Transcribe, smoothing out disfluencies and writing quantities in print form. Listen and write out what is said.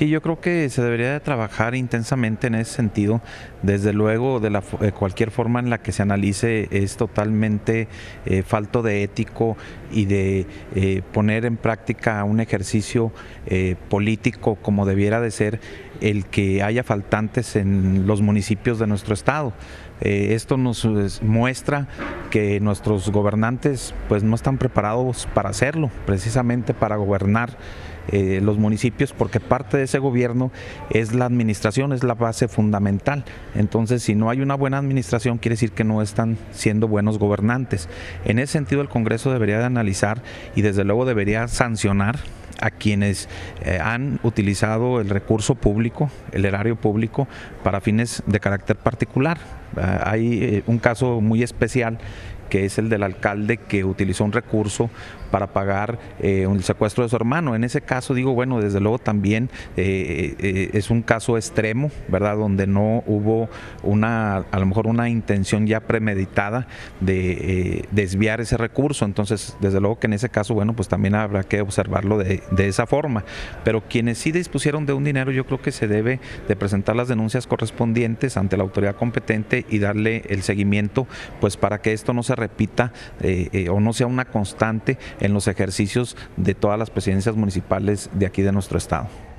Sí, yo creo que se debería de trabajar intensamente en ese sentido. Desde luego, de cualquier forma en la que se analice es totalmente falto de ético y de poner en práctica un ejercicio político como debiera de ser el que haya faltantes en los municipios de nuestro estado. Esto nos muestra que nuestros gobernantes pues no están preparados para hacerlo, precisamente para gobernar los municipios, porque parte de ese gobierno es la administración, es la base fundamental. Entonces, si no hay una buena administración, quiere decir que no están siendo buenos gobernantes. En ese sentido, el Congreso debería de analizar y desde luego debería sancionar a quienes han utilizado el recurso público, el erario público, para fines de carácter particular. Hay un caso muy especial que es el del alcalde que utilizó un recurso para pagar el secuestro de su hermano. En ese caso digo, bueno, desde luego también es un caso extremo, ¿verdad? Donde no hubo a lo mejor una intención ya premeditada de desviar ese recurso. Entonces, desde luego que en ese caso, bueno, pues también habrá que observarlo de esa forma. Pero quienes sí dispusieron de un dinero, yo creo que se debe de presentar las denuncias correspondientes ante la autoridad competente y darle el seguimiento, pues para que esto no se repita o no sea una constante en los ejercicios de todas las presidencias municipales de aquí de nuestro estado.